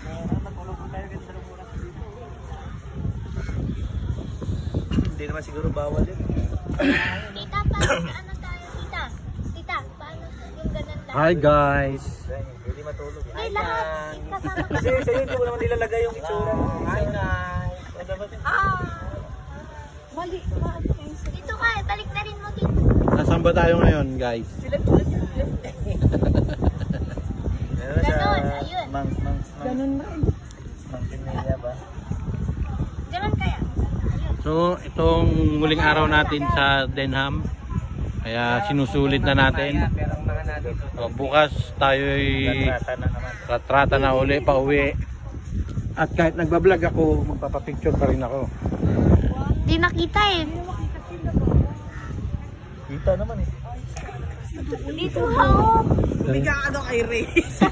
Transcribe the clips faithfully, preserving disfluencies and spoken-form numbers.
Hindi naman siguro bawal yun. Tita, paano ano tayo? Tita, tita, paano yung ganun lang? Hi guys! Hindi matulog. Ay, lahat. Kasama ko. Kasi sa'yo hindi mo naman nilalagay yung itsura mo. Hi guys! Ah! Mali. Dito ka, balik na rin mo dito. Nasaan ba tayo ngayon guys? Ganon, ayun. Mang, mang, Ganon na rin. mang pinaya ba? Ganon kaya? So itong muling araw natin sa Denham. Kaya sinusulit na natin. O, bukas tayo'y ratrata na uli, pa uwi. At kahit nagbablog ako, magpapapicture pa rin ako. Di nakita eh. Kita naman eh. Dito ako. Biga ka daw kay Ray.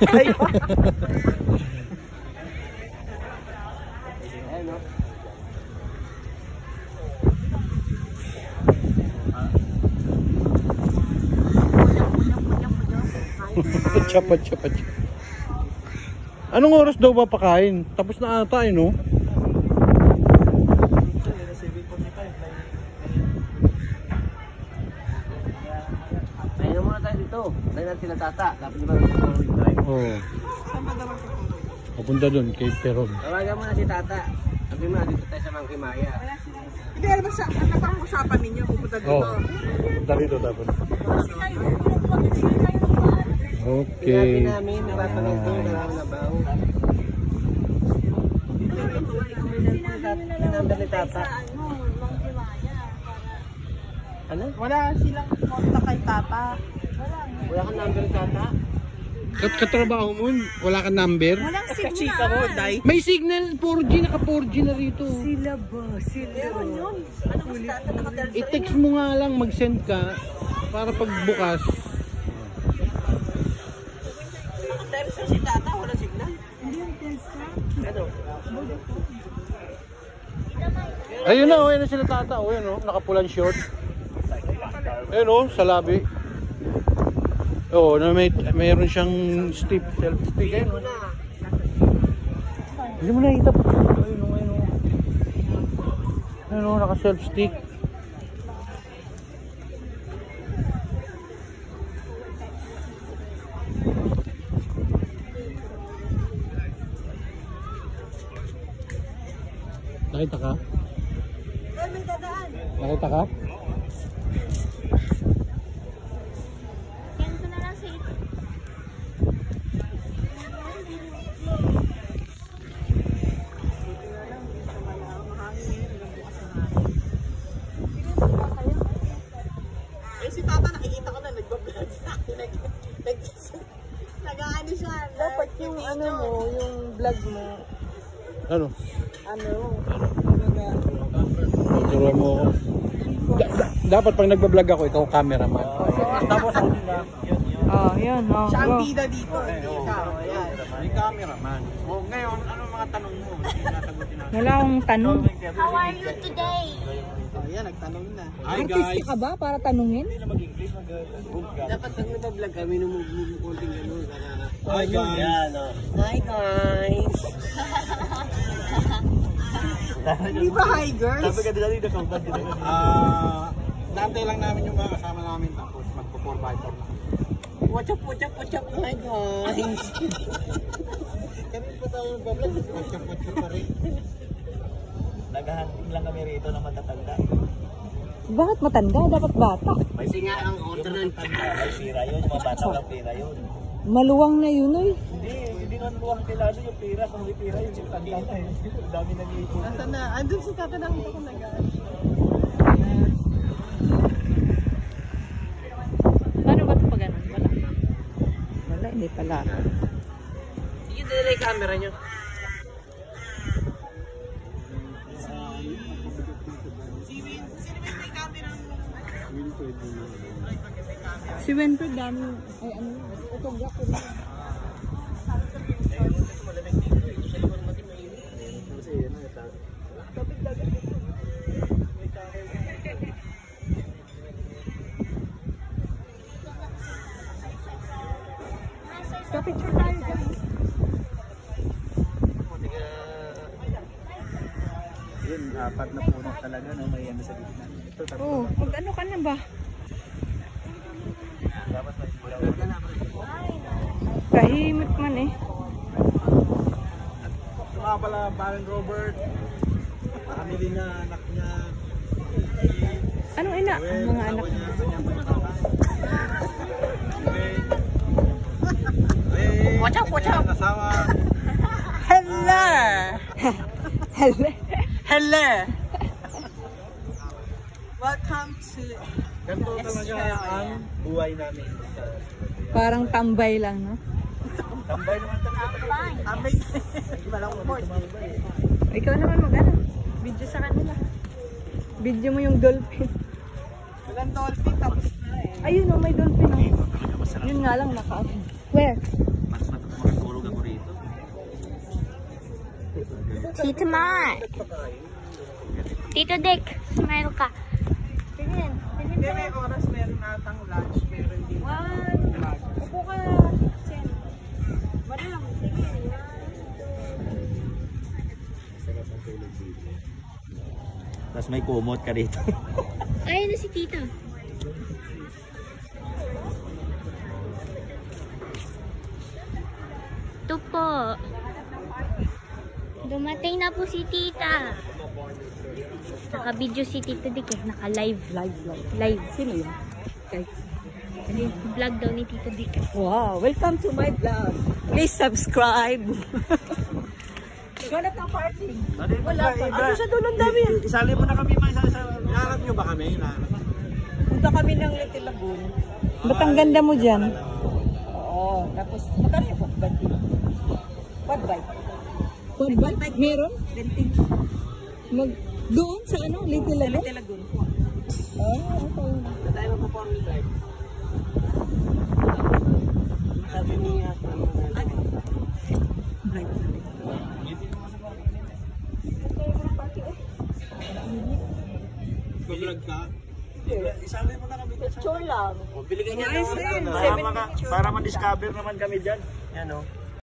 Chapa, chapa, chapa. Anong oras daw ba pakain? Tapos na ata eh, no? Ayun muna tayo dito. Tayo natin sila tata. Dapat di ba drive? Oo. Papunta dun kay Peron. Tawagan mo na si tata. Sabi mo na dito tayo sa Mangki Maya. Hindi, alam mo sa napang-usapan ninyo pupunta dito. Oo. Punta rito dapat. Sinabi Okay. namin, napapanag ko, nalaman na number ni tata. Ano? Wala silang konta kay tata. Wala kang number ni tata? Kat katrabaho mo, wala kang number? Walang signal. Ko, Day. May signal four G, naka four G na rito. Sila ba? Sila. Meron yun. Ano mas tata naka-telsa? I-text mo nga lang, mag-send ka para pagbukas. Naka-telsa si tata, walang signal. Hindi yung telsa. Ano? Ayun na, ayun na sila tata. O yun o, nakapulan short. Ayun o, sa labi. Oo, na may mayroon siyang stick, self stick. Ayun o. Hindi mo nakita pa. Ayun o, ayun o. Ayun o, naka self stick. Nakita ka? Ay, may dadaan. Nakita ka? Send ko na lang sa ito. Eh, si tata nakikita ko na nagbablog sa akin. Nag-ano siya. Dapat yung ano mo, yung vlog mo. Ano? Ano? Ano na? Turo mo ako. Da da dapat pag nagbablog ako, ikaw cameraman. Tapos ako din lang. Oh, yun. Oh, siya ang bida dito. Hindi ikaw. Ayan. May cameraman. O ngayon, ano mga tanong mo? Sinasagutin natin. Wala akong tanong. How are you today? Oh, yan. Nagtanong na. Hi guys. ka ba para tanungin? Dapat pag nabablog kami nung konting gano'n. Hi guys. Yan o. Hi guys! Di ba hi girls? Sabi ka din natin, nakauban din natin. Ah, dantay lang namin yung mga kasama namin tapos magpo-four by four na. What's up, what's up, what's up? Hi guys! Kami pa tayo nagbablog, watch-up-watch pa rin. Naghahunting lang kami rito ng matatanda. Bakit matanda? Dapat bata. Kasi nga ang order ng Ay, pira yun. Yung mga bata walang pira yun. Maluwang na yun eh. Hindi, hindi naman luwang kilado yung pira. Kung may pira yun, yung tanda na eh. Ang dami nag-iipon. Nasaan na? Andun si tata nakita ko nag-ano. Paano ba ito pag ganun? Wala. Wala, hindi pala. Sige, dala yung camera nyo. Si Winfred dami. Ay ano? Ito gak ko rin. Kapicture tayo guys. apat na puno talaga, no? May ano sa gitna. Ito, tatlo. Oh, mag ano ka na ba? Dapat may bulaw. Tahimik man eh. Ito nga pala, Baron Robert. Family na, anak niya. Anong ina? Ang mga anak niya. Watch out, watch out! Kasama. Hello! Hello! Hello! Welcome to... Ganito talaga ang buhay namin. Parang tambay lang, no? Tambay naman talaga. Tambay. Hindi ba lang mo? Ikaw naman mag-ano? Video sa kanila. Video mo yung dolphin. Walang dolphin, tapos na eh. Ayun o, may dolphin o. Yun nga lang, naka Where? Mas matutulog ako rito. Tito Mar. Tito Dick, smile ka. Tingin. Tingin Hindi, ka. may oras meron natang lunch, pero hindi na. One. Upo ka. Sen. Malang. Tingin. Tapos may kumot ka rito. Ay, na si Tito. Ito po. Dumating na po si Tita. Naka-video si Tito Dick eh. Naka-live. Live, live. Live. Sino yun? Okay. Vlog daw ni Tito Dick. Wow, welcome to my vlog. Please subscribe. Ganap ng party. Wala pa. Ano sa dulong dami yan? Isali mo na kami pa isa sa... Hinahanap nyo ba kami? Hinahanap. Punta kami ng Little Lagoon. Ba't ang ganda mo dyan? Oo, tapos magkano yung quad bike? Quad bike? Quad bike? Meron? Renting. Mag, doon sa ano? Little Lagoon? Little Lagoon. Ah, okay. Tayo magpo-formal drive. Sabi niya. Bike. Vlog ka? Isali mo na kami. Picture lang. Bili ka niya Nice ng din. para, Seven maka, picture. para ma-discover naman kami dyan. Yan o.